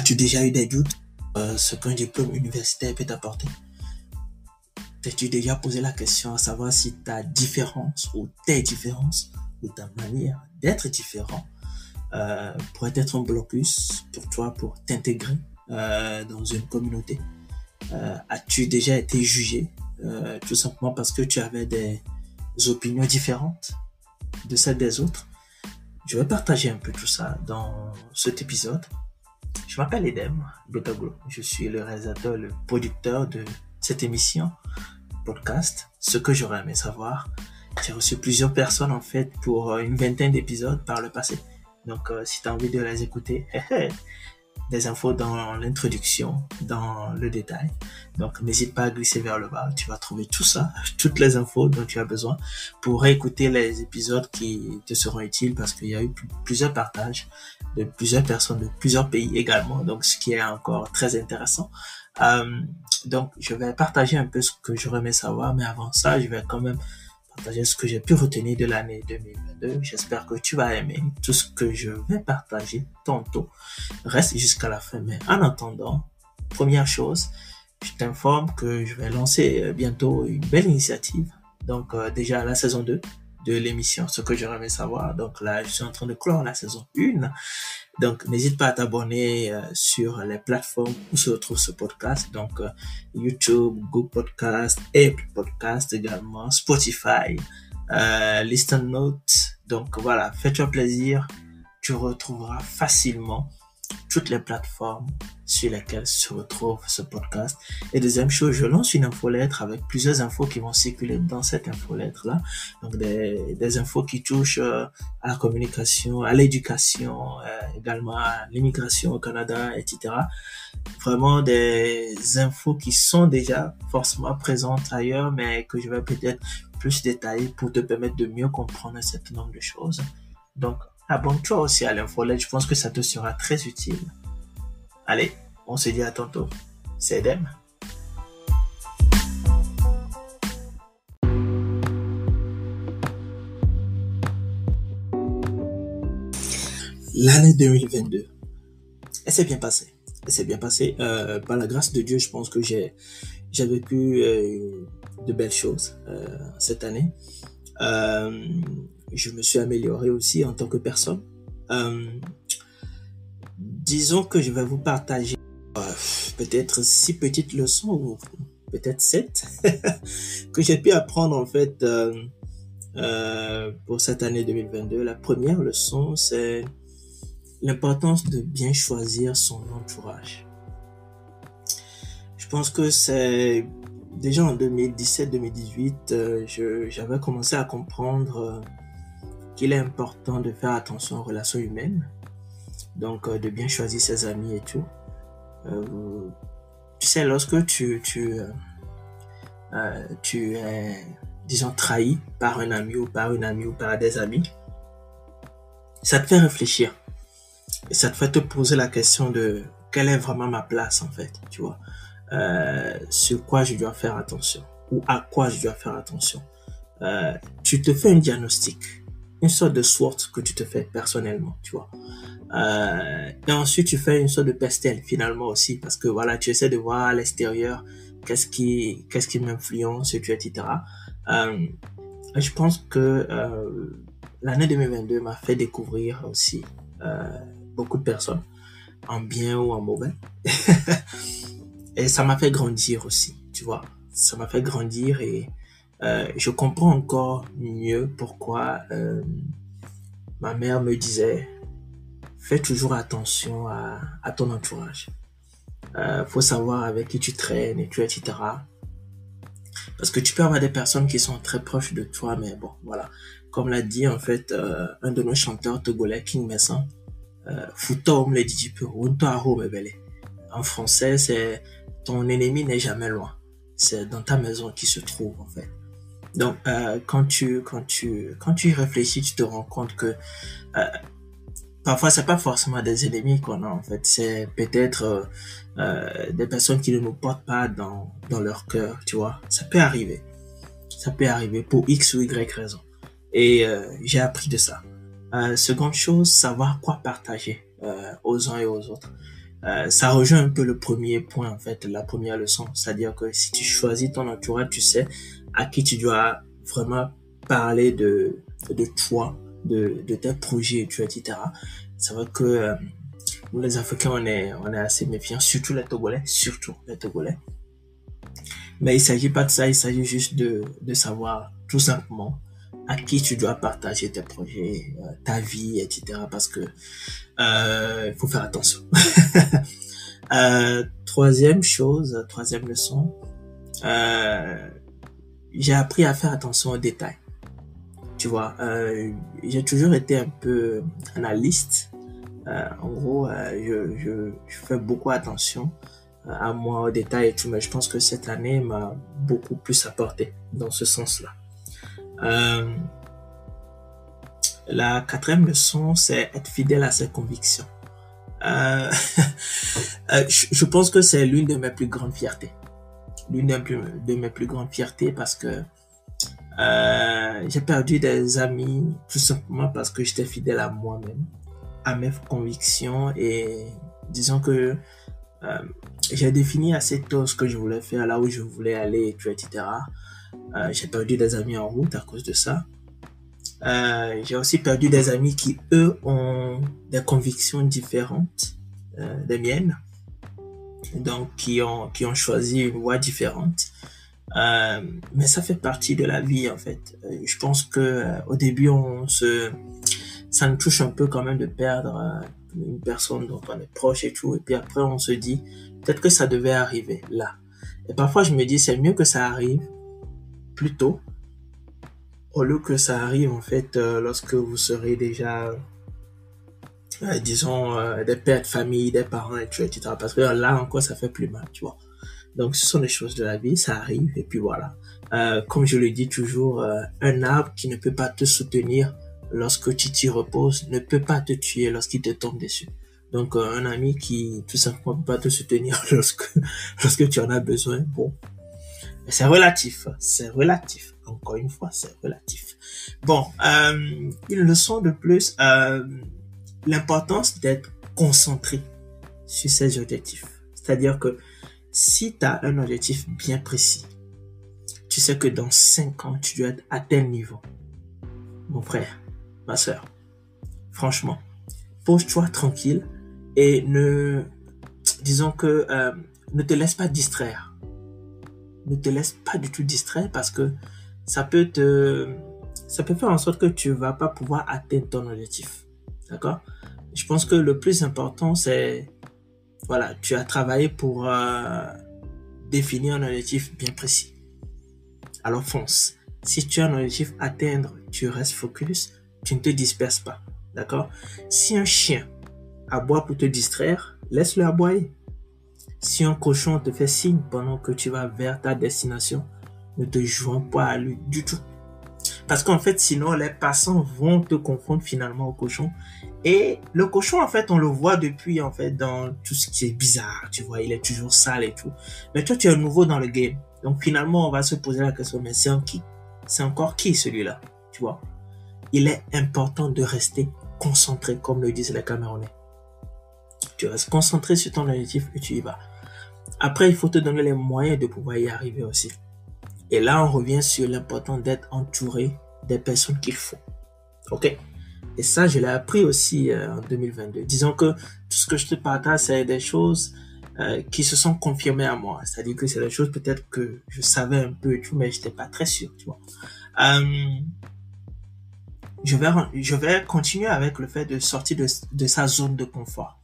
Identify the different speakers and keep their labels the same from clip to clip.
Speaker 1: As-tu déjà eu des doutes ce qu'un diplôme universitaire peut t'apporter? T'es-tu déjà posé la question à savoir si ta différence ou tes différences ou ta manière d'être différent pourrait être un blocus pour toi pour t'intégrer dans une communauté? As-tu déjà été jugé tout simplement parce que tu avais des opinions différentes de celles des autres? Je vais partager un peu tout ça dans cet épisode. Je m'appelle Edem Botoglo. Je suis le réalisateur, le producteur de cette émission podcast, ce que j'aurais aimé savoir. J'ai reçu plusieurs personnes en fait pour une vingtaine d'épisodes par le passé. Donc si tu as envie de les écouter, des infos dans l'introduction, dans le détail. Donc n'hésite pas à glisser vers le bas, tu vas trouver tout ça, toutes les infos dont tu as besoin pour réécouter les épisodes qui te seront utiles parce qu'il y a eu plusieurs partages de plusieurs personnes de plusieurs pays également, donc ce qui est encore très intéressant. Donc je vais partager un peu ce que j'aurais aimé savoir, mais avant ça, je vais quand même partager ce que j'ai pu retenir de l'année 2022. J'espère que tu vas aimer tout ce que je vais partager tantôt. Reste jusqu'à la fin. Mais en attendant, première chose, je t'informe que je vais lancer bientôt une belle initiative. Donc déjà la saison 2 de l'émission, ce que j'aurais aimé savoir. Donc là, je suis en train de clore la saison 1. Donc, n'hésite pas à t'abonner sur les plateformes où se retrouve ce podcast. Donc, YouTube, Google Podcast, Apple Podcast également, Spotify, Listen Notes. Donc, voilà, fais-toi plaisir. Tu retrouveras facilement toutes les plateformes sur lesquelles se retrouve ce podcast. Et deuxième chose, je lance une infolettre avec plusieurs infos qui vont circuler dans cette infolettre-là. Donc, des infos qui touchent à la communication, à l'éducation, également à l'immigration au Canada, etc. Vraiment des infos qui sont déjà forcément présentes ailleurs, mais que je vais peut-être plus détailler pour te permettre de mieux comprendre un certain nombre de choses. Donc, abonne-toi aussi à l'infolette, je pense que ça te sera très utile. Allez, on se dit à tantôt. C'est Edem. L'année 2022, elle s'est bien passée. Elle s'est bien passée. Par la grâce de Dieu, je pense que j'ai vécu de belles choses cette année. Je me suis amélioré aussi en tant que personne. Disons que je vais vous partager peut-être 6 petites leçons ou peut-être 7 que j'ai pu apprendre en fait pour cette année 2022. La première leçon, c'est l'importance de bien choisir son entourage. Je pense que c'est déjà en 2017-2018, j'avais commencé à comprendre qu'il est important de faire attention aux relations humaines, donc de bien choisir ses amis et tout. Tu sais, lorsque tu es, disons, trahi par un ami ou par une amie ou par des amis, ça te fait réfléchir et ça te fait te poser la question de quelle est vraiment ma place en fait, tu vois, sur quoi je dois faire attention ou à quoi je dois faire attention. Tu te fais un diagnostic, une sorte de SWOT que tu te fais personnellement, tu vois. Et ensuite tu fais une sorte de pestel finalement aussi, parce que voilà, tu essaies de voir à l'extérieur qu'est-ce qui m'influence, etc. Je pense que l'année 2022 m'a fait découvrir aussi beaucoup de personnes, en bien ou en mauvais. Et ça m'a fait grandir aussi, tu vois. Ça m'a fait grandir et je comprends encore mieux pourquoi ma mère me disait fais toujours attention à ton entourage. Faut savoir avec qui tu traînes et tout, etc. Parce que tu peux avoir des personnes qui sont très proches de toi, mais bon, voilà. Comme l'a dit en fait un de nos chanteurs togolais, King Messan, Futom le dit peu, en français, c'est ton ennemi n'est jamais loin. C'est dans ta maison qu'il se trouve en fait. Donc quand tu y réfléchis, tu te rends compte que parfois c'est pas forcément des ennemis qu'on a en fait, c'est peut-être des personnes qui ne nous portent pas dans leur cœur, tu vois. Ça peut arriver pour X ou Y raison. Et j'ai appris de ça. Seconde chose, savoir quoi partager aux uns et aux autres. Ça rejoint un peu le premier point, en fait, la première leçon. C'est-à-dire que si tu choisis ton entourage, tu sais à qui tu dois vraiment parler de toi, de tes projets, tu vois, etc. C'est vrai que nous, les Africains, on est assez méfiants, surtout les Togolais, surtout les Togolais. Mais il s'agit pas de ça, il s'agit juste de savoir tout simplement à qui tu dois partager tes projets, ta vie, etc. Parce que il faut faire attention. Troisième chose, troisième leçon, euh, j'ai appris à faire attention aux détails. Tu vois, j'ai toujours été un peu analyste. En gros, je fais beaucoup attention à moi, aux détails et tout, mais je pense que cette année m'a beaucoup plus apporté dans ce sens-là. Euh, la quatrième leçon, c'est être fidèle à ses convictions. Euh, je pense que c'est l'une de mes plus grandes fiertés. L'une de mes plus grandes fiertés parce que j'ai perdu des amis tout simplement parce que j'étais fidèle à moi-même, à mes convictions et disons que euh, j'ai défini assez tôt ce que je voulais faire, là où je voulais aller, etc. J'ai perdu des amis en route à cause de ça. J'ai aussi perdu des amis qui, eux, ont des convictions différentes des miennes, donc qui ont choisi une voie différente. Mais ça fait partie de la vie en fait. Je pense que au début ça nous touche un peu quand même de perdre une personne dont on est proche et tout, et puis après on se dit peut-être que ça devait arriver là. Et parfois je me dis c'est mieux que ça arrive plus tôt au lieu que ça arrive en fait lorsque vous serez déjà disons des pères de famille, des parents et tout, etc. Parce que là encore ça fait plus mal, tu vois. Donc, ce sont des choses de la vie, ça arrive, et puis voilà. Comme je le dis toujours, un arbre qui ne peut pas te soutenir lorsque tu t'y reposes ne peut pas te tuer lorsqu'il te tombe dessus. Donc, un ami qui tout simplement ne peut pas te soutenir lorsque tu en as besoin, bon, c'est relatif, c'est relatif. Encore une fois, c'est relatif. Bon, une leçon de plus, l'importance d'être concentré sur ses objectifs. C'est-à-dire que si tu as un objectif bien précis, tu sais que dans 5 ans, tu dois être à tel niveau. Mon frère, ma soeur, franchement, pose-toi tranquille et disons que, ne te laisse pas distraire. Ne te laisse pas du tout distraire parce que ça peut faire en sorte que tu vas pas pouvoir atteindre ton objectif. D'accord? Je pense que le plus important, c'est voilà, tu as travaillé pour définir un objectif bien précis. Alors fonce. Si tu as un objectif à atteindre, tu restes focus, tu ne te disperses pas. D'accord? Si un chien aboie pour te distraire, laisse-le aboyer. Si un cochon te fait signe pendant que tu vas vers ta destination, ne te joins pas à lui du tout. Parce qu'en fait, sinon, les passants vont te confondre finalement au cochon. Et le cochon, en fait, on le voit depuis, en fait, dans tout ce qui est bizarre, tu vois, il est toujours sale et tout. Mais toi, tu es nouveau dans le game. Donc, finalement, on va se poser la question, mais c'est qui? C'est encore qui, celui-là? Tu vois? Il est important de rester concentré, comme le disent les Camerounais. Tu restes concentré sur ton objectif et tu y vas. Après, il faut te donner les moyens de pouvoir y arriver aussi. Et là, on revient sur l'important d'être entouré des personnes qu'il faut. Ok? Et ça, je l'ai appris aussi en 2022. Disons que tout ce que je te partage, c'est des choses qui se sont confirmées à moi. C'est-à-dire que c'est des choses peut-être que je savais un peu et tout, mais je n'étais pas très sûr, tu vois. Je vais continuer avec le fait de sortir de sa zone de confort.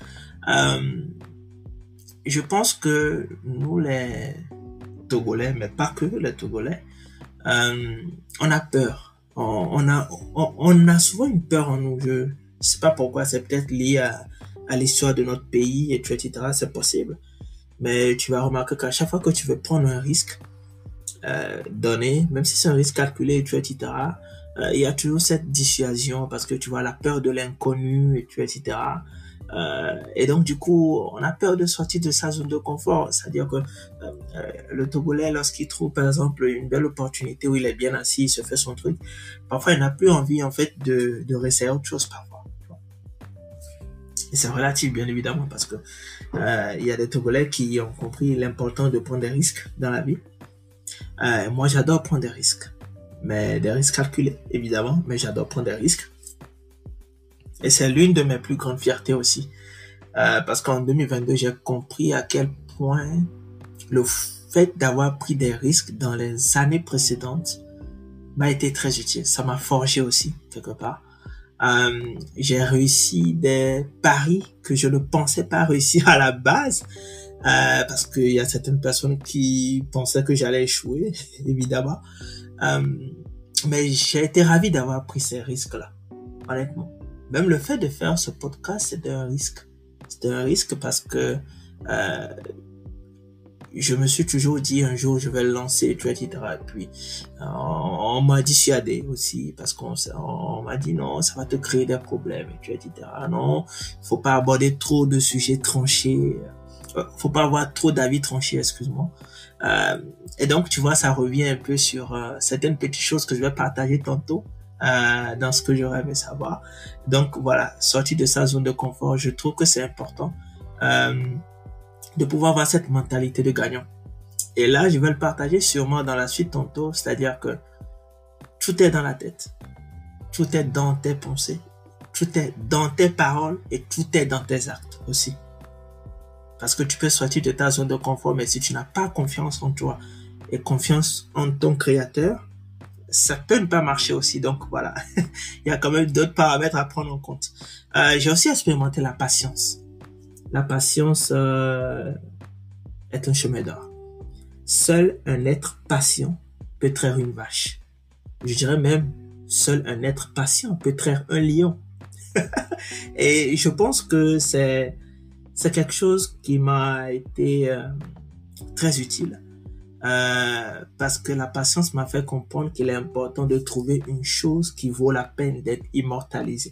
Speaker 1: Je pense que nous, les Togolais, mais pas que les Togolais, on a peur. On a souvent une peur en nous. Je sais pas pourquoi, c'est peut-être lié à l'histoire de notre pays, et etc. C'est possible. Mais tu vas remarquer qu'à chaque fois que tu veux prendre un risque donné, même si c'est un risque calculé, etc., il y a toujours cette dissuasion parce que tu vois la peur de l'inconnu, etc. Et donc du coup, on a peur de sortir de sa zone de confort. C'est-à-dire que le Togolais, lorsqu'il trouve par exemple une belle opportunité où il est bien assis, il se fait son truc, parfois il n'a plus envie en fait de réessayer autre chose parfois. Et c'est relatif, bien évidemment, parce que il y a des Togolais qui ont compris l'importance de prendre des risques dans la vie. Moi, j'adore prendre des risques, mais des risques calculés, évidemment, mais j'adore prendre des risques. Et c'est l'une de mes plus grandes fiertés aussi, parce qu'en 2022, j'ai compris à quel point le fait d'avoir pris des risques dans les années précédentes m'a été très utile. Ça m'a forgé aussi, quelque part. J'ai réussi des paris que je ne pensais pas réussir à la base, parce qu'il y a certaines personnes qui pensaient que j'allais échouer, évidemment. Mais j'ai été ravi d'avoir pris ces risques-là, honnêtement. Même le fait de faire ce podcast, c'était un risque. C'était un risque parce que je me suis toujours dit un jour je vais le lancer, etc. Et puis on m'a dissuadé aussi parce on m'a dit non, ça va te créer des problèmes, etc. Non, faut pas aborder trop de sujets tranchés, faut pas avoir trop d'avis tranchés, excuse-moi. Et donc tu vois, ça revient un peu sur certaines petites choses que je vais partager tantôt dans ce que j'aurais aimé savoir. Donc voilà, sortir de sa zone de confort, je trouve que c'est important. De pouvoir avoir cette mentalité de gagnant. Et là, je vais le partager sûrement dans la suite tantôt, c'est-à-dire que tout est dans la tête, tout est dans tes pensées, tout est dans tes paroles et tout est dans tes actes aussi. Parce que tu peux sortir de ta zone de confort, mais si tu n'as pas confiance en toi et confiance en ton créateur, ça peut ne pas marcher aussi. Donc voilà, il y a quand même d'autres paramètres à prendre en compte. J'ai aussi expérimenté la patience. La patience est un chemin d'or. Seul un être patient peut traire une vache. Je dirais même, seul un être patient peut traire un lion. Et je pense que c'est quelque chose qui m'a été très utile. Parce que la patience m'a fait comprendre qu'il est important de trouver une chose qui vaut la peine d'être immortalisée.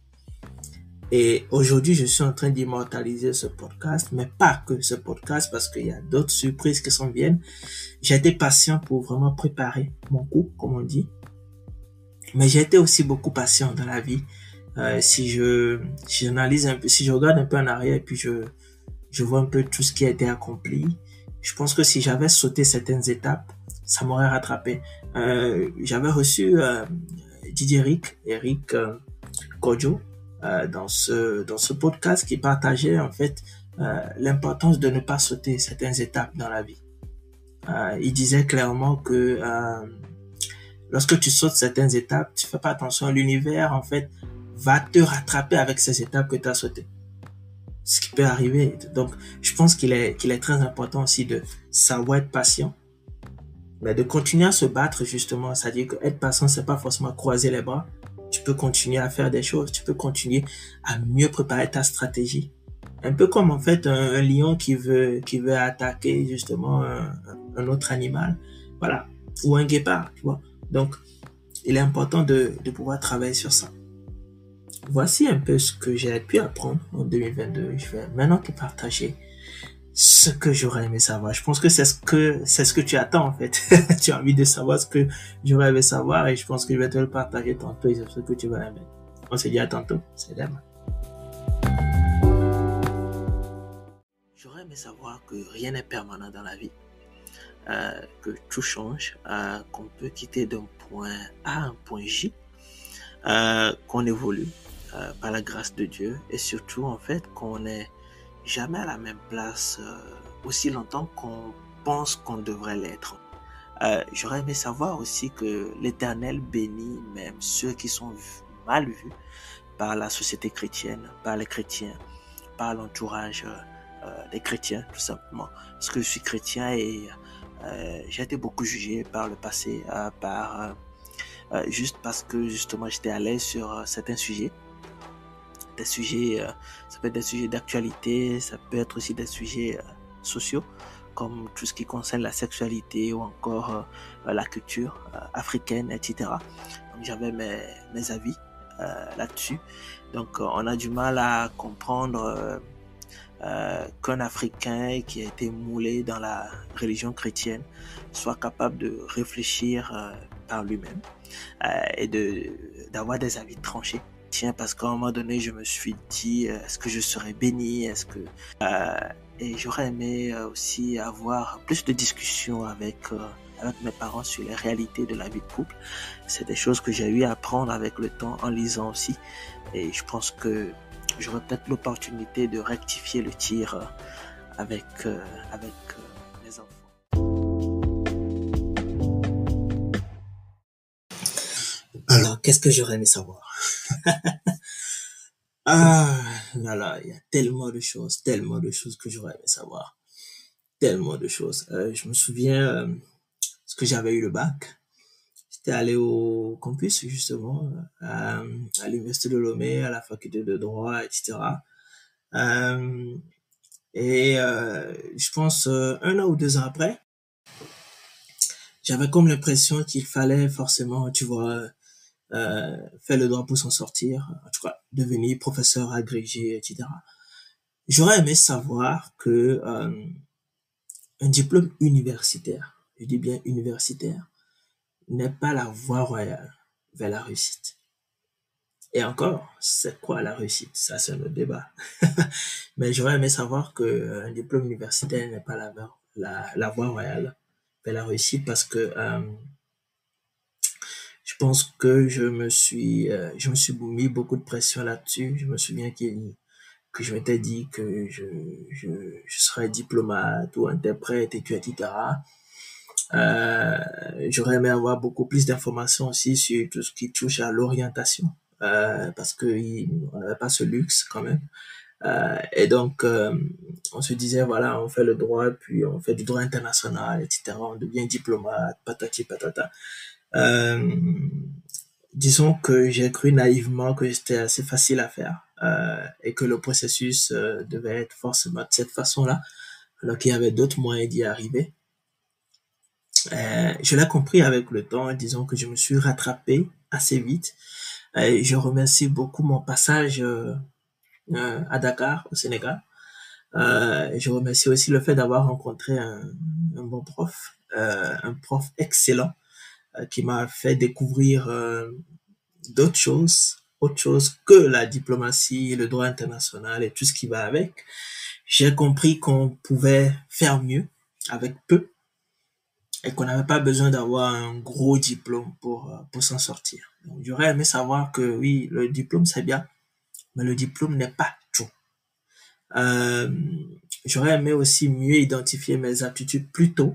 Speaker 1: Et aujourd'hui, je suis en train d'immortaliser ce podcast, mais pas que ce podcast, parce qu'il y a d'autres surprises qui s'en viennent. J'ai été patient pour vraiment préparer mon coup, comme on dit. Mais j'ai été aussi beaucoup patient dans la vie. Si j'analyse un peu, si je regarde un peu en arrière et puis je vois un peu tout ce qui a été accompli, je pense que si j'avais sauté certaines étapes, ça m'aurait rattrapé. J'avais reçu Didier Eric Kodjo, dans ce podcast qui partageait en fait l'importance de ne pas sauter certaines étapes dans la vie. Il disait clairement que lorsque tu sautes certaines étapes, tu fais pas attention, l'univers en fait va te rattraper avec ces étapes que tu as sautées. Ce qui peut arriver. Donc je pense qu'il est très important aussi de savoir être patient, mais de continuer à se battre justement. C'est-à-dire que être patient, c'est pas forcément croiser les bras. Tu peux continuer à faire des choses, tu peux continuer à mieux préparer ta stratégie. Un peu comme en fait un lion qui veut attaquer justement un autre animal, voilà, ou un guépard, tu vois. Donc, il est important de pouvoir travailler sur ça. Voici un peu ce que j'ai pu apprendre en 2022. Je vais maintenant te partager ce que j'aurais aimé savoir. Je pense que c'est ce que tu attends en fait. Tu as envie de savoir ce que j'aurais aimé savoir et je pense que je vais te le partager tantôt et c'est ce que tu vas aimer. On se dit à tantôt. C'est demain. J'aurais aimé savoir que rien n'est permanent dans la vie, que tout change, qu'on peut quitter d'un point A à un point J, qu'on évolue par la grâce de Dieu et surtout en fait qu'on est jamais à la même place aussi longtemps qu'on pense qu'on devrait l'être. J'aurais aimé savoir aussi que l'Éternel bénit même ceux qui sont mal vus par la société chrétienne, par les chrétiens, par l'entourage des chrétiens tout simplement. Parce que je suis chrétien et j'ai été beaucoup jugé par le passé, juste parce que justement j'étais à l'aise sur certains sujets. Des sujets, ça peut être des sujets d'actualité, ça peut être aussi des sujets sociaux, comme tout ce qui concerne la sexualité ou encore la culture africaine, etc. Donc j'avais mes avis là-dessus. Donc on a du mal à comprendre qu'un Africain qui a été moulé dans la religion chrétienne soit capable de réfléchir par lui-même et d'avoir des avis tranchés Tiens, parce qu'à un moment donné, je me suis dit, est-ce que je serais béni, et j'aurais aimé aussi avoir plus de discussions avec mes parents sur les réalités de la vie de couple. C'est des choses que j'ai eu à apprendre avec le temps en lisant aussi. Et je pense que j'aurais peut-être l'opportunité de rectifier le tir avec mes enfants. Alors, qu'est-ce que j'aurais aimé savoir? Ah, là là, il y a tellement de choses que j'aurais aimé savoir. Tellement de choses. Je me souviens, ce que j'avais eu le bac. J'étais allé au campus, justement, à l'Université de Lomé, à la faculté de droit, etc. Euh, je pense, 1 an ou 2 ans après, j'avais comme l'impression qu'il fallait forcément, tu vois, faire le droit pour s'en sortir, en tout cas, devenir professeur agrégé, etc. J'aurais aimé savoir que un diplôme universitaire, je dis bien universitaire, n'est pas la voie royale vers la réussite. Et encore, c'est quoi la réussite? Ça, c'est un autre débat. Mais j'aurais aimé savoir que un diplôme universitaire n'est pas la voie royale vers la réussite parce que je pense que je me suis mis beaucoup de pression là-dessus. Je me souviens que je m'étais dit que je serais diplomate ou interprète, etc. J'aurais aimé avoir beaucoup plus d'informations aussi sur tout ce qui touche à l'orientation, parce que on n'avait pas ce luxe quand même. Et donc, on se disait, voilà, on fait le droit, puis on fait du droit international, etc. On devient diplomate, patati patata. Euh, Disons que j'ai cru naïvement que c'était assez facile à faire, et que le processus devait être forcément de cette façon-là, alors qu'il y avait d'autres moyens d'y arriver. Je l'ai compris avec le temps, disons que je me suis rattrapé assez vite. Je remercie beaucoup mon passage à Dakar, au Sénégal. Je remercie aussi le fait d'avoir rencontré un bon prof, un prof excellent, qui m'a fait découvrir autre chose que la diplomatie, le droit international et tout ce qui va avec. J'ai compris qu'on pouvait faire mieux avec peu et qu'on n'avait pas besoin d'avoir un gros diplôme pour s'en sortir. Donc, j'aurais aimé savoir que oui, le diplôme c'est bien, mais le diplôme n'est pas tout. Euh, J'aurais aimé aussi mieux identifier mes aptitudes plus tôt.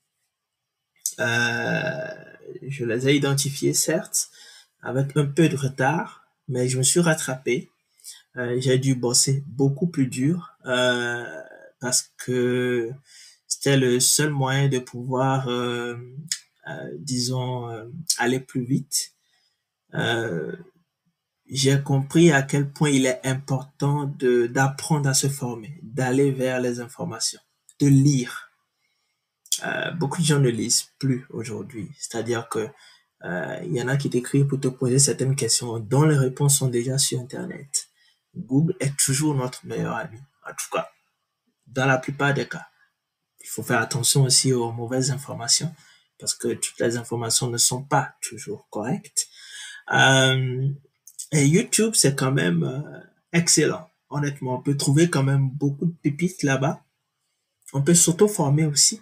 Speaker 1: Euh, je les ai identifiées, certes, avec un peu de retard, mais je me suis rattrapé. J'ai dû bosser beaucoup plus dur, parce que c'était le seul moyen de pouvoir, disons, aller plus vite. Euh, j'ai compris à quel point il est important d'apprendre à se former, d'aller vers les informations, de lire. Beaucoup de gens ne lisent plus aujourd'hui. C'est-à-dire que il y en a qui t'écrivent pour te poser certaines questions dont les réponses sont déjà sur Internet. Google est toujours notre meilleur ami. En tout cas, dans la plupart des cas. Il faut faire attention aussi aux mauvaises informations parce que toutes les informations ne sont pas toujours correctes. Euh, et YouTube, c'est quand même excellent. Honnêtement, on peut trouver quand même beaucoup de pépites là-bas. On peut s'auto-former aussi.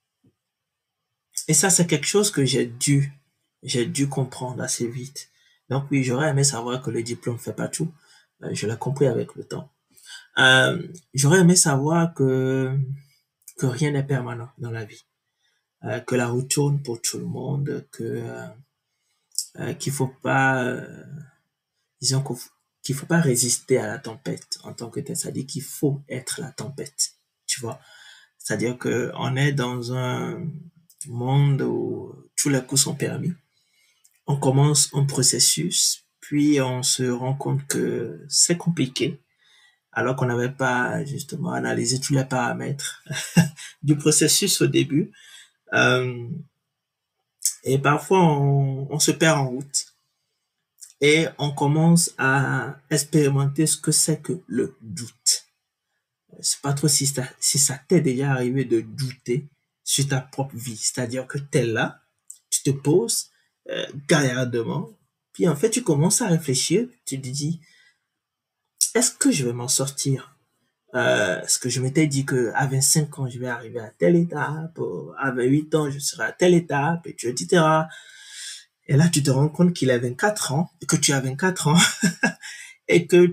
Speaker 1: Et ça, c'est quelque chose que j'ai dû comprendre assez vite. Donc oui, j'aurais aimé savoir que le diplôme fait pas tout. Je l'ai compris avec le temps. J'aurais aimé savoir que rien n'est permanent dans la vie, que la route tourne pour tout le monde, qu'il faut pas, disons qu'il faut pas résister à la tempête en tant que tel. C'est-à-dire qu'il faut être la tempête, tu vois. C'est-à-dire que on est dans un monde où tous les coups sont permis. On commence un processus, puis on se rend compte que c'est compliqué, alors qu'on n'avait pas justement analysé tous les paramètres du processus au début. Euh, et parfois, on se perd en route et on commence à expérimenter ce que c'est que le doute. Je sais pas trop si ça t'est déjà arrivé de douter sur ta propre vie. C'est-à-dire que t'es là, tu te poses, gaillardement, Puis en fait, tu commences à réfléchir, tu te dis, est-ce que je vais m'en sortir? Est-ce que je m'étais dit que à 25 ans, je vais arriver à telle étape, à 28 ans, je serai à telle étape, et etc. Et là, tu te rends compte qu'il a 24 ans, que tu as 24 ans, et que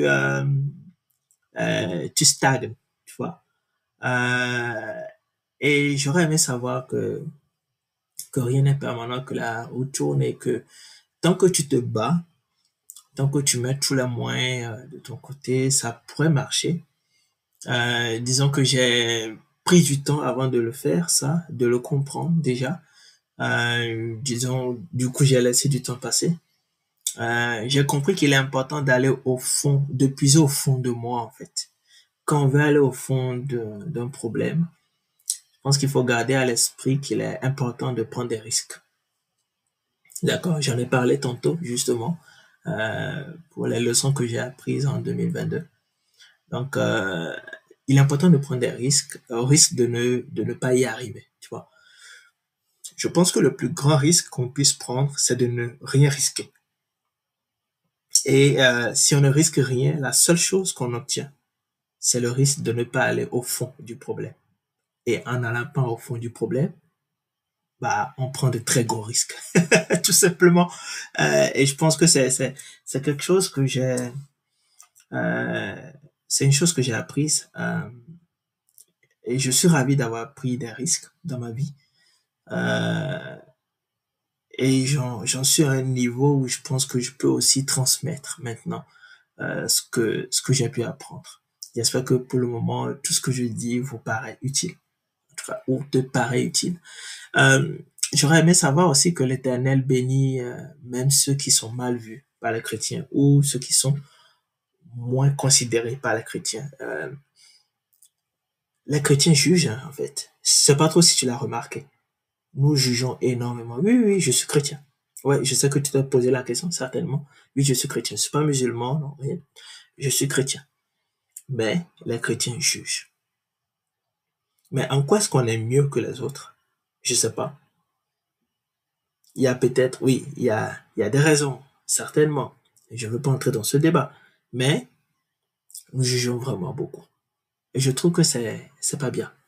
Speaker 1: tu stagnes, tu vois. Euh, et j'aurais aimé savoir que rien n'est permanent, que la route tourne et que tant que tu te bats, tant que tu mets tous les moyens de ton côté, ça pourrait marcher. Disons que j'ai pris du temps avant de le faire, ça, de le comprendre déjà. Disons, du coup, j'ai laissé du temps passer. J'ai compris qu'il est important d'aller au fond, de puiser au fond de moi, en fait. Quand on veut aller au fond d'un problème, je pense qu'il faut garder à l'esprit qu'il est important de prendre des risques. D'accord, j'en ai parlé tantôt, justement, pour les leçons que j'ai apprises en 2022. Donc, il est important de prendre des risques, au risque de ne pas y arriver, tu vois. Je pense que le plus grand risque qu'on puisse prendre, c'est de ne rien risquer. Et si on ne risque rien, la seule chose qu'on obtient, c'est le risque de ne pas aller au fond du problème. Et en n'allant pas au fond du problème, bah, on prend de très gros risques, tout simplement. Et je pense que c'est quelque chose que euh, c'est une chose que j'ai apprise. Et je suis ravi d'avoir pris des risques dans ma vie. Euh, et j'en suis à un niveau où je pense que je peux aussi transmettre maintenant ce que j'ai pu apprendre. J'espère que pour le moment, tout ce que je dis vous paraît utile, en tout cas, ou te paraît utile. Euh, J'aurais aimé savoir aussi que l'Éternel bénit même ceux qui sont mal vus par les chrétiens ou ceux qui sont moins considérés par les chrétiens. Les chrétiens jugent, hein, en fait. Je sais pas trop si tu l'as remarqué. Nous jugeons énormément. Oui, oui, oui, je suis chrétien. Ouais, je sais que tu t'es posé la question, certainement. Oui, je suis chrétien. Je suis pas musulman, non, rien. Je suis chrétien. Mais les chrétiens jugent. Mais en quoi est-ce qu'on est mieux que les autres? Je sais pas. Il y a peut-être, oui, il y a des raisons, certainement. Je ne veux pas entrer dans ce débat. Mais nous jugeons vraiment beaucoup. Et je trouve que c'est pas bien.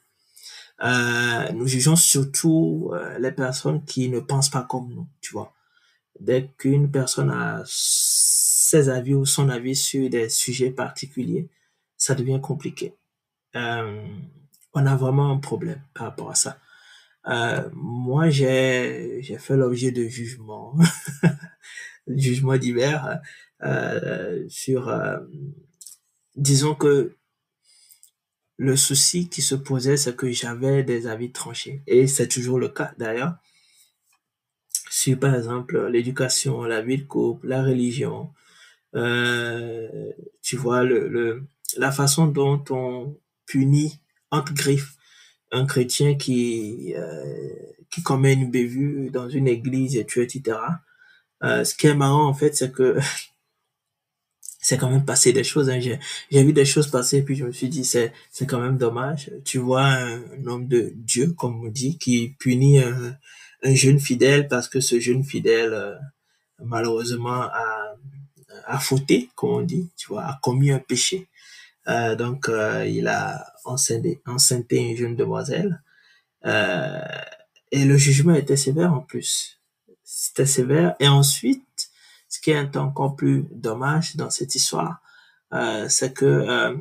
Speaker 1: Nous jugeons surtout les personnes qui ne pensent pas comme nous, tu vois. Dès qu'une personne a ses avis ou son avis sur des sujets particuliers, ça devient compliqué. Euh, on a vraiment un problème par rapport à ça. Moi, j'ai fait l'objet de jugements, jugements divers sur, disons que le souci qui se posait, c'est que j'avais des avis tranchés, et c'est toujours le cas d'ailleurs, sur par exemple l'éducation, la vie de couple, la religion, euh, tu vois, la façon dont on punit entre griffes un chrétien qui commet une bévue dans une église et tu etc. Ce qui est marrant en fait, c'est que c'est quand même passé des choses. Hein. J'ai vu des choses passer puis je me suis dit c'est quand même dommage. Tu vois un homme de Dieu comme on dit qui punit un jeune fidèle parce que ce jeune fidèle malheureusement a fauté comme on dit, tu vois, a commis un péché. Donc il a enceinté une jeune demoiselle. Euh, et le jugement était sévère en plus. C'était sévère. Et ensuite, ce qui est encore plus dommage dans cette histoire, c'est que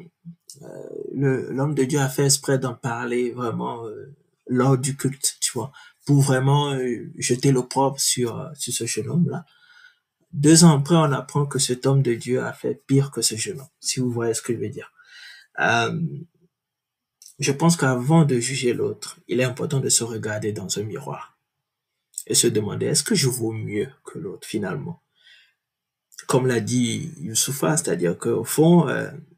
Speaker 1: l'homme de Dieu a fait exprès d'en parler vraiment lors du culte, tu vois, pour vraiment jeter l'opprobre sur ce jeune homme-là. 2 ans après, on apprend que cet homme de Dieu a fait pire que ce jeune homme, si vous voyez ce que je veux dire. Euh, je pense qu'avant de juger l'autre, il est important de se regarder dans un miroir et se demander est-ce que je vaux mieux que l'autre finalement. Comme l'a dit Youssoufa, c'est-à-dire qu'au fond,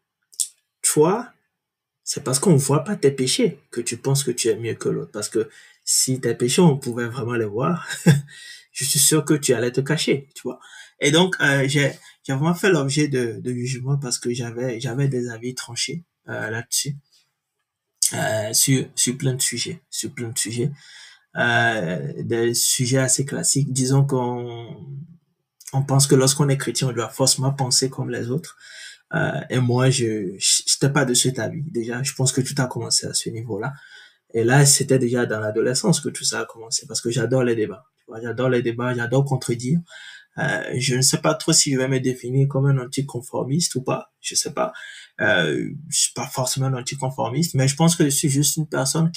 Speaker 1: toi, c'est parce qu'on ne voit pas tes péchés que tu penses que tu es mieux que l'autre. Parce que si tes péchés, on pouvait vraiment les voir, je suis sûr que tu allais te cacher, tu vois. Et donc, j'ai vraiment fait l'objet de jugement parce que j'avais des avis tranchés là-dessus, sur plein de sujets, sur plein de sujets. Des sujets assez classiques. Disons qu'on On pense que lorsqu'on est chrétien, on doit forcément penser comme les autres. Et moi, je n'étais pas de cet avis. Déjà, je pense que tout a commencé à ce niveau-là. Et là, c'était déjà dans l'adolescence que tout ça a commencé parce que j'adore les débats. Tu vois, j'adore les débats, j'adore contredire. Je ne sais pas trop si je vais me définir comme un anticonformiste ou pas. Je sais pas. Je suis pas forcément un anticonformiste, mais je pense que je suis juste une personne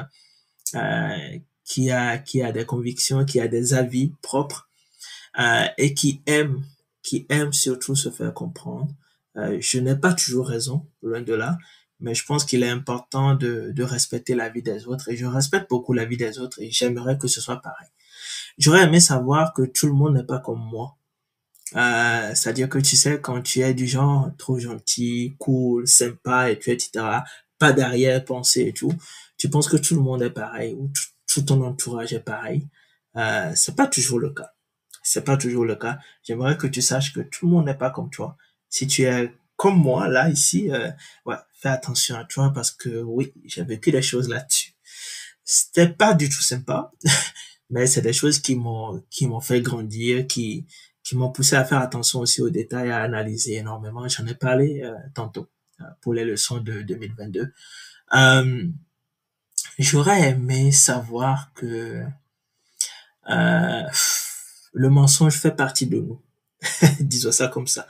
Speaker 1: qui a des convictions, qui a des avis propres et qui aime surtout se faire comprendre. Je n'ai pas toujours raison, loin de là, mais je pense qu'il est important de respecter la vie des autres et je respecte beaucoup la vie des autres et j'aimerais que ce soit pareil. J'aurais aimé savoir que tout le monde n'est pas comme moi. C'est-à-dire que tu sais, quand tu es du genre trop gentil, cool, sympa et tout, etc., pas d'arrière-pensée et tout, tu penses que tout le monde est pareil ou tout ton entourage est pareil. C'est pas toujours le cas. C'est pas toujours le cas. J'aimerais que tu saches que tout le monde n'est pas comme toi. Si tu es comme moi, là, ici, ouais, fais attention à toi parce que oui, j'ai vécu des choses là-dessus. C'était pas du tout sympa, mais c'est des choses qui m'ont fait grandir, qui m'ont poussé à faire attention aussi aux détails, à analyser énormément. J'en ai parlé tantôt pour les leçons de 2022. Euh, J'aurais aimé savoir que euh, le mensonge fait partie de nous. Disons ça comme ça.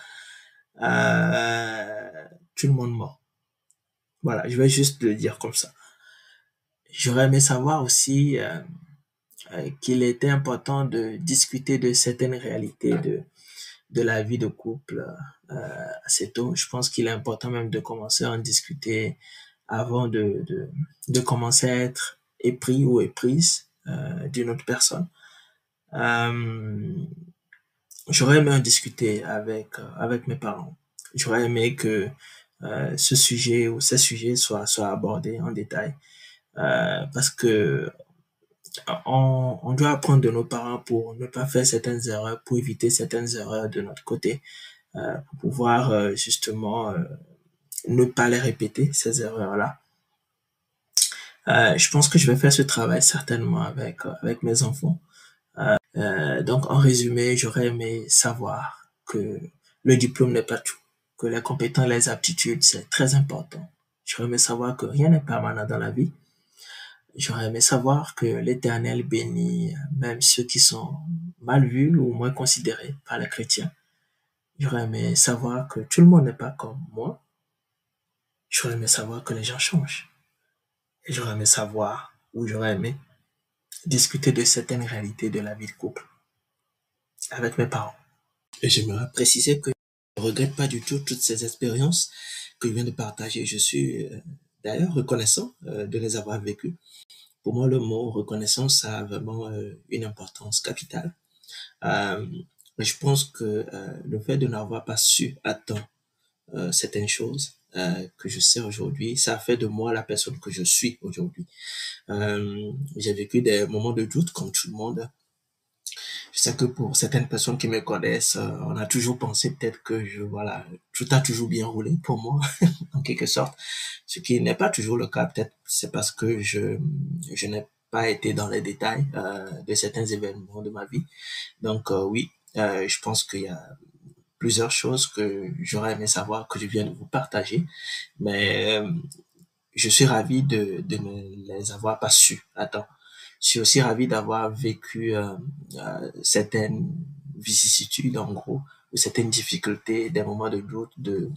Speaker 1: Tout le monde ment. Voilà, je vais juste le dire comme ça. J'aurais aimé savoir aussi qu'il était important de discuter de certaines réalités de la vie de couple assez tôt. Je pense qu'il est important même de commencer à en discuter avant de commencer à être épris ou éprise d'une autre personne. Euh, J'aurais aimé en discuter avec mes parents. J'aurais aimé que ce sujet ou ces sujets soient abordés en détail parce que on doit apprendre de nos parents pour ne pas faire certaines erreurs, pour éviter certaines erreurs de notre côté, pour pouvoir justement ne pas les répéter, ces erreurs-là. Je pense que je vais faire ce travail certainement avec mes enfants. Donc, en résumé, j'aurais aimé savoir que le diplôme n'est pas tout, que les compétences, les aptitudes, c'est très important. J'aurais aimé savoir que rien n'est permanent dans la vie. J'aurais aimé savoir que l'Éternel bénit même ceux qui sont mal vus ou moins considérés par les chrétiens. J'aurais aimé savoir que tout le monde n'est pas comme moi. J'aurais aimé savoir que les gens changent. Et j'aurais aimé savoir, ou j'aurais aimé discuter de certaines réalités de la vie de couple avec mes parents. Et j'aimerais préciser que je ne regrette pas du tout toutes ces expériences que je viens de partager. Je suis d'ailleurs reconnaissant de les avoir vécues. Pour moi, le mot reconnaissance a vraiment une importance capitale. Euh, mais je pense que le fait de n'avoir pas su à temps certaines choses que je sais aujourd'hui, ça a fait de moi la personne que je suis aujourd'hui. J'ai vécu des moments de doute comme tout le monde. Je sais que pour certaines personnes qui me connaissent, on a toujours pensé peut-être que voilà, tout a toujours bien roulé pour moi, en quelque sorte. Ce qui n'est pas toujours le cas. Peut-être c'est parce que je n'ai pas été dans les détails de certains événements de ma vie. Donc oui, je pense qu'il y a plusieurs choses que j'aurais aimé savoir que je viens de vous partager, mais je suis ravi de ne les avoir pas su. Attends. Je suis aussi ravi d'avoir vécu certaines vicissitudes, en gros, ou certaines difficultés, des moments de doute,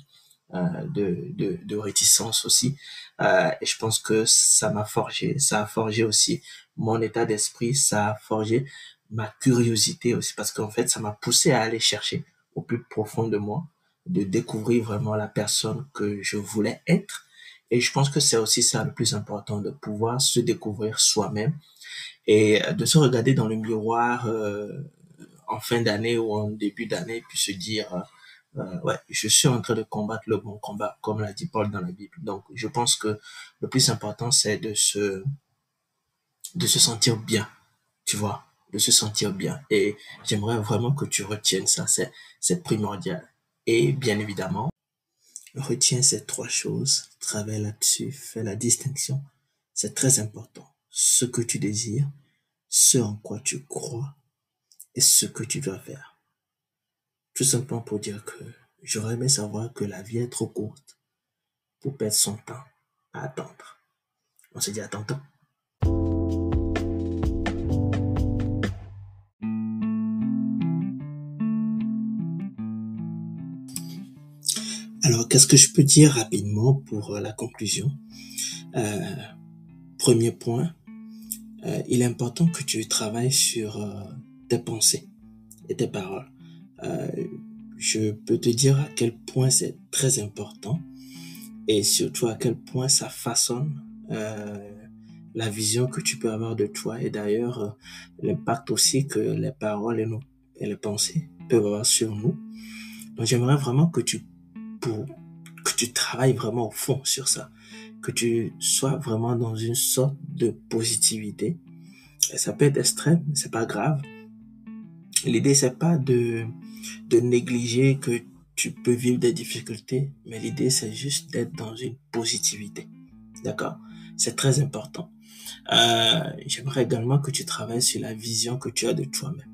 Speaker 1: de réticence aussi. Et je pense que ça m'a forgé, ça a forgé aussi mon état d'esprit, ça a forgé ma curiosité aussi, parce qu'en fait, ça m'a poussé à aller chercher au plus profond de moi, de découvrir vraiment la personne que je voulais être. Et je pense que c'est aussi ça le plus important, de pouvoir se découvrir soi-même et de se regarder dans le miroir en fin d'année ou en début d'année, puis se dire, ouais, je suis en train de combattre le bon combat, comme l'a dit Paul dans la Bible. Donc, je pense que le plus important, c'est de se sentir bien, tu vois, de se sentir bien. Et j'aimerais vraiment que tu retiennes ça, c'est primordial. Et bien évidemment, retiens ces trois choses, travaille là-dessus, fais la distinction. C'est très important. Ce que tu désires, ce en quoi tu crois et ce que tu dois faire. Tout simplement pour dire que j'aurais aimé savoir que la vie est trop courte pour perdre son temps à attendre. On se dit à tantôt. Alors, qu'est-ce que je peux dire rapidement pour la conclusion? Euh, Premier point, il est important que tu travailles sur tes pensées et tes paroles. Euh, je peux te dire à quel point c'est très important et surtout à quel point ça façonne la vision que tu peux avoir de toi et d'ailleurs l'impact aussi que les paroles et les pensées peuvent avoir sur nous. Donc j'aimerais vraiment que tu travailles vraiment au fond sur ça, que tu sois vraiment dans une sorte de positivité. Et ça peut être extrême, c'est pas grave. L'idée c'est pas de négliger que tu peux vivre des difficultés, mais l'idée c'est juste d'être dans une positivité. D'accord? C'est très important. J'aimerais également que tu travailles sur la vision que tu as de toi-même.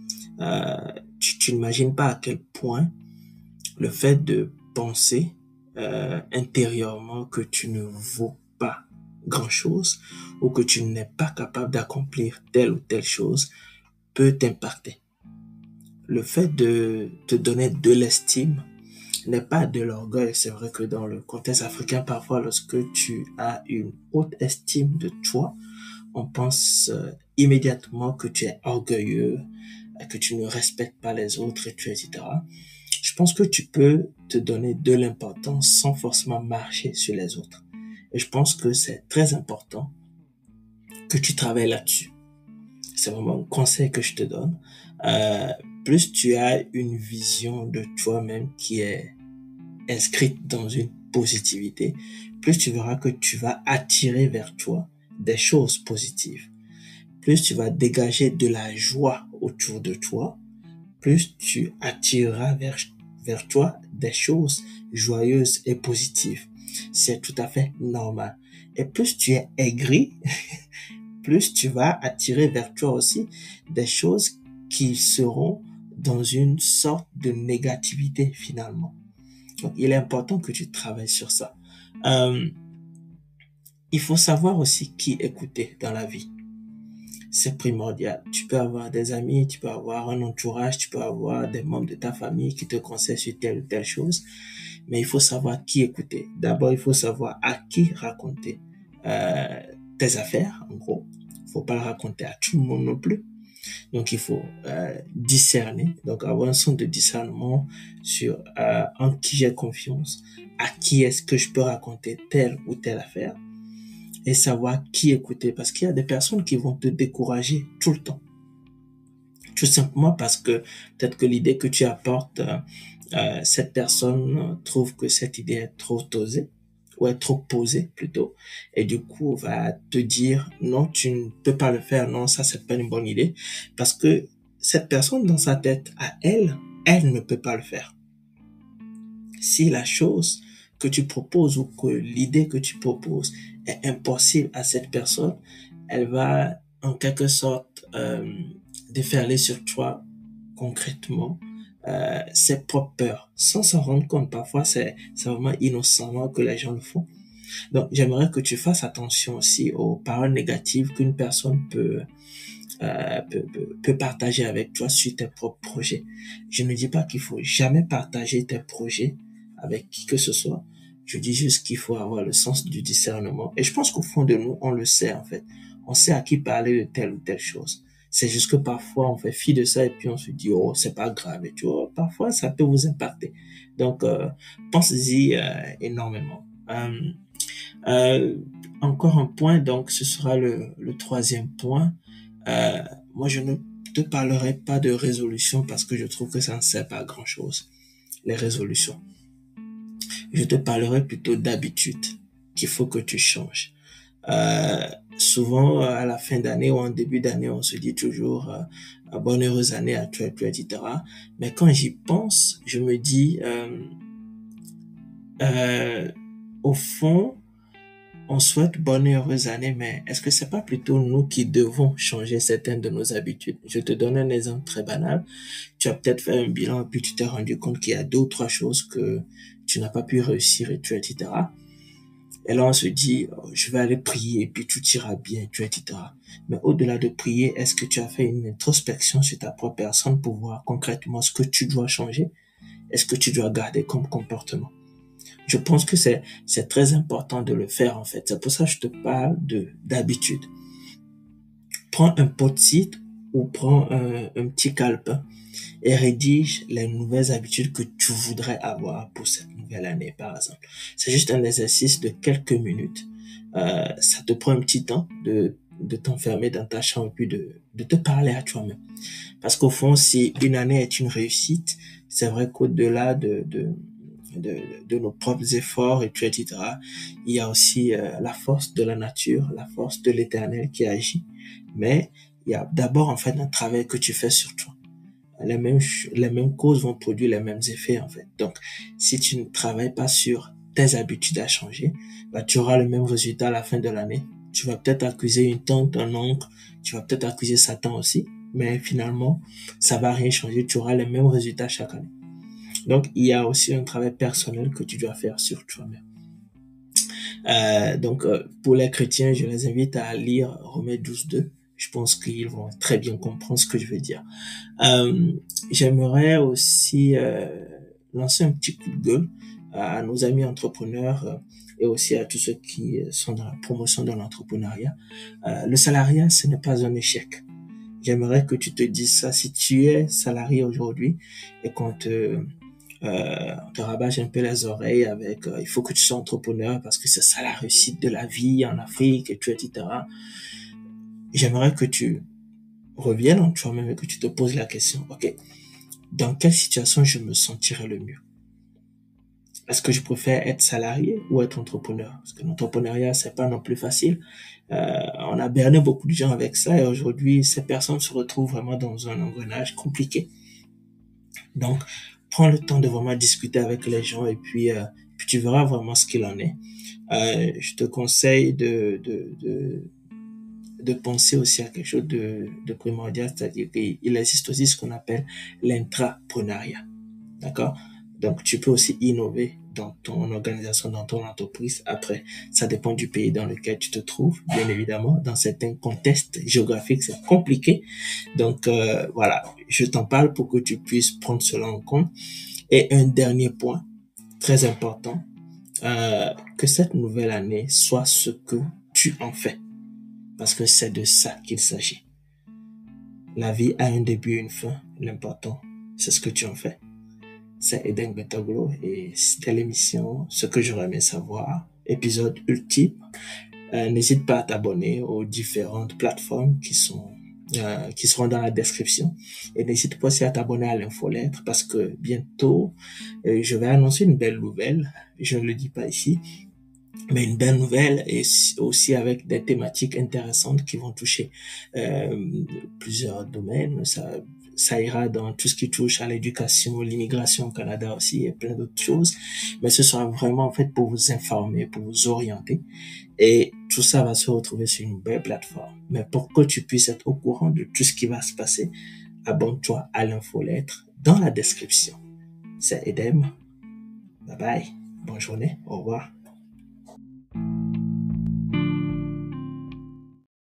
Speaker 1: Tu n'imagines pas à quel point le fait de penser intérieurement que tu ne vaux pas grand-chose ou que tu n'es pas capable d'accomplir telle ou telle chose peut t'impacter. Le fait de te donner de l'estime n'est pas de l'orgueil. C'est vrai que dans le contexte africain, parfois, lorsque tu as une haute estime de toi, on pense immédiatement que tu es orgueilleux, que tu ne respectes pas les autres, etc. Je pense que tu peux te donner de l'importance sans forcément marcher sur les autres. Et je pense que c'est très important que tu travailles là-dessus. C'est vraiment un conseil que je te donne. Euh, Plus tu as une vision de toi-même qui est inscrite dans une positivité, plus tu verras que tu vas attirer vers toi des choses positives. Plus tu vas dégager de la joie autour de toi, plus tu attireras vers toi des choses joyeuses et positives. C'est tout à fait normal. Et plus tu es aigri, plus tu vas attirer vers toi aussi des choses qui seront dans une sorte de négativité finalement. Donc, il est important que tu travailles sur ça. Euh, il faut savoir aussi qui écouter dans la vie. C'est primordial. Tu peux avoir des amis, tu peux avoir un entourage, tu peux avoir des membres de ta famille qui te conseillent sur telle ou telle chose, mais il faut savoir qui écouter. D'abord, il faut savoir à qui raconter euh, tes affaires, en gros. Il faut pas le raconter à tout le monde non plus. Donc, il faut discerner, donc avoir un sens de discernement sur en qui j'ai confiance, à qui est-ce que je peux raconter telle ou telle affaire et savoir qui écouter parce qu'il y a des personnes qui vont te décourager tout le temps. Tout simplement parce que peut-être que l'idée que tu apportes, cette personne trouve que cette idée est trop osée ou est trop posée plutôt et du coup va te dire non tu ne peux pas le faire, non ça c'est pas une bonne idée parce que cette personne dans sa tête à elle, elle ne peut pas le faire. Si la chose que tu proposes ou que l'idée que tu proposes est impossible à cette personne, elle va en quelque sorte déferler sur toi concrètement ses propres peurs sans s'en rendre compte. Parfois, c'est vraiment innocemment que les gens le font. Donc, j'aimerais que tu fasses attention aussi aux paroles négatives qu'une personne peut partager avec toi sur tes propres projets. Je ne dis pas qu'il faut jamais partager tes projets avec qui que ce soit. Je dis juste qu'il faut avoir le sens du discernement. Et je pense qu'au fond de nous, on le sait en fait. On sait à qui parler de telle ou telle chose. C'est juste que parfois on fait fi de ça et puis on se dit oh c'est pas grave et tu vois parfois ça peut vous impacter. Donc pensez-y énormément. Euh, Encore un point donc ce sera le troisième point. Euh, Moi, je ne te parlerai pas de résolution parce que je trouve que ça ne sert pas à grand-chose, les résolutions. Je te parlerai plutôt d'habitude qu'il faut que tu changes. Euh, Souvent, à la fin d'année ou en début d'année, on se dit toujours bonne heureuse année à toi et tout, etc. Mais quand j'y pense, je me dis, euh, au fond, on souhaite bonne et heureuse année, mais est-ce que c'est pas plutôt nous qui devons changer certaines de nos habitudes? Je te donne un exemple très banal. Tu as peut-être fait un bilan et puis tu t'es rendu compte qu'il y a deux ou trois choses que tu n'as pas pu réussir et tu, etc. Et là, on se dit, oh, je vais aller prier et puis tout ira bien, tu, etc. Mais au-delà de prier, est-ce que tu as fait une introspection sur ta propre personne pour voir concrètement ce que tu dois changer? Est-ce que tu dois garder comme comportement? Je pense que c'est très important de le faire, en fait. C'est pour ça que je te parle d'habitude. Prends un post-it ou prends un petit calepin et rédige les nouvelles habitudes que tu voudrais avoir pour cette nouvelle année, par exemple. C'est juste un exercice de quelques minutes. Ça te prend un petit temps de t'enfermer dans ta chambre et puis de te parler à toi-même. Parce qu'au fond, si une année est une réussite, c'est vrai qu'au-delà de nos propres efforts, et etc., il y a aussi la force de la nature, la force de l'éternel qui agit. Mais il y a d'abord en fait un travail que tu fais sur toi. Les mêmes causes vont produire les mêmes effets en fait. Donc, si tu ne travailles pas sur tes habitudes à changer, bah, tu auras le même résultat à la fin de l'année. Tu vas peut-être accuser une tante, un oncle, tu vas peut-être accuser Satan aussi, mais finalement, ça va rien changer. Tu auras les mêmes résultats chaque année. Donc, il y a aussi un travail personnel que tu dois faire sur toi-même. Pour les chrétiens, je les invite à lire Romains 12:2. Je pense qu'ils vont très bien comprendre ce que je veux dire. Euh, J'aimerais aussi lancer un petit coup de gueule à nos amis entrepreneurs et aussi à tous ceux qui sont dans la promotion de l'entrepreneuriat. Le salariat, ce n'est pas un échec. J'aimerais que tu te dises ça. Si tu es salarié aujourd'hui et on te rabâche un peu les oreilles avec il faut que tu sois entrepreneur parce que c'est ça la réussite de la vie en Afrique, et tu, etc. J'aimerais que tu reviennes en toi-même et que tu te poses la question, ok, dans quelle situation je me sentirais le mieux? Est-ce que je préfère être salarié ou être entrepreneur? Parce que l'entrepreneuriat, c'est pas non plus facile. On a berné beaucoup de gens avec ça et aujourd'hui, ces personnes se retrouvent vraiment dans un engrenage compliqué. Donc, prends le temps de vraiment discuter avec les gens et puis tu verras vraiment ce qu'il en est. Je te conseille de penser aussi à quelque chose de primordial, c'est-à-dire qu'il existe aussi ce qu'on appelle l'intrapreneuriat. D'accord? Donc, tu peux aussi innover dans ton organisation, dans ton entreprise. Après, ça dépend du pays dans lequel tu te trouves, bien évidemment. Dans certains contextes géographiques, c'est compliqué. Donc, voilà, je t'en parle pour que tu puisses prendre cela en compte. Et un dernier point, très important, que cette nouvelle année soit ce que tu en fais. Parce que c'est de ça qu'il s'agit. La vie a un début et une fin. L'important, c'est ce que tu en fais. C'est Eden Betoglo et c'était l'émission Ce que j'aurais aimé savoir, épisode ultime. N'hésite pas à t'abonner aux différentes plateformes qui seront dans la description. Et n'hésite pas aussi à t'abonner à l'infolettre parce que bientôt, je vais annoncer une belle nouvelle. Je ne le dis pas ici, mais une belle nouvelle et aussi avec des thématiques intéressantes qui vont toucher plusieurs domaines. Ça ira dans tout ce qui touche à l'éducation, l'immigration au Canada aussi et plein d'autres choses. Mais ce sera vraiment en fait pour vous informer, pour vous orienter. Et tout ça va se retrouver sur une belle plateforme. Mais pour que tu puisses être au courant de tout ce qui va se passer, abonne-toi à l'infolettre dans la description. C'est Edem. Bye bye. Bonne journée. Au revoir.